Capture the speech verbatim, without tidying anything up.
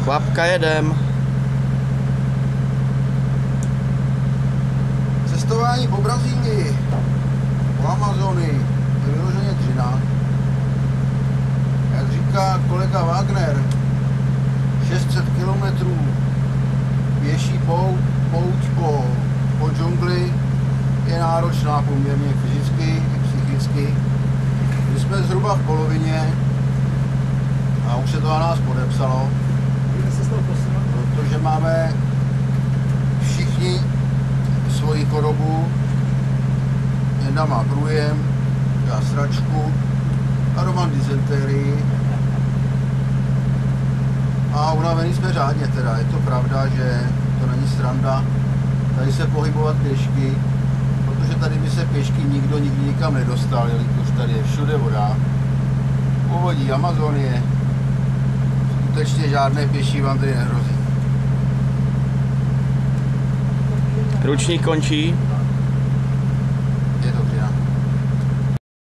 Kvapka, jedem. Cestování po Brazílii, po Amazony, je vyloženě dřina. Jak říká kolega Wagner, šest set kilometrů pěší pouť, pouť po, po džungli je náročná poměrně fyzicky i psychicky. My jsme zhruba v polovině a už se to na nás podepsalo, protože máme všichni svoji chorobu. Jedna má průjem, já sračku a Roman dysenterii. A unavený jsme řádně teda, je to pravda, že to není sranda tady se pohybovat pěšky, protože tady by se pěšky nikdo nikdy nikam nedostal, jelikož tady je všude voda. Povodí Amazonie, skutečně žádné pěší vám tady nehrozí. Ručník končí.